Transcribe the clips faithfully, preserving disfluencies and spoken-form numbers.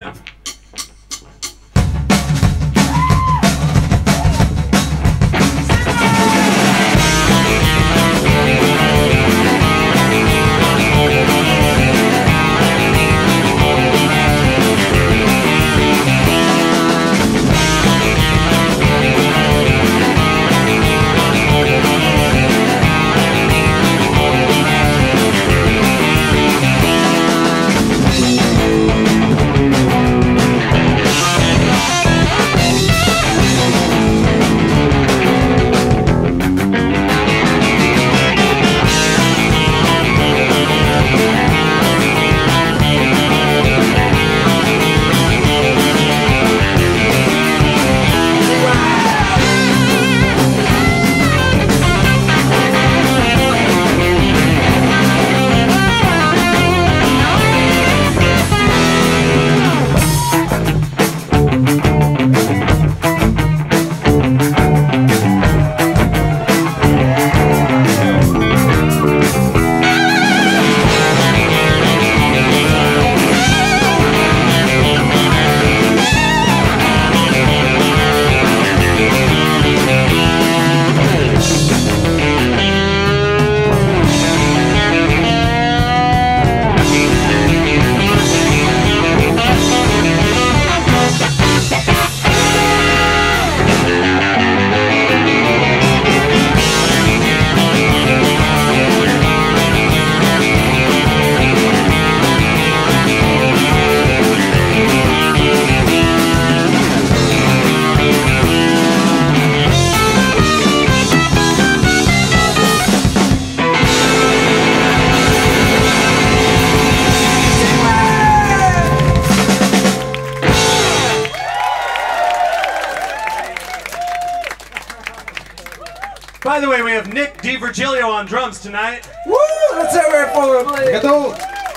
By the way, we have Nick DiVirgilio on drums tonight. Woo! Let's have it for him.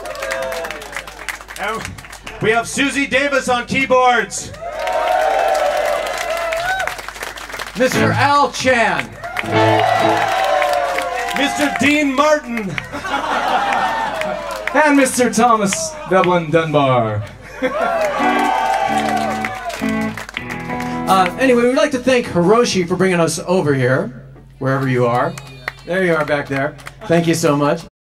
And we have Susie Davis on keyboards. Mister Al Chan. Mister Dean Martin. And Mister Thomas Dublin Dunbar. uh, anyway, we'd like to thank Hiroshi for bringing us over here, wherever you are. There you are back there. Thank you so much.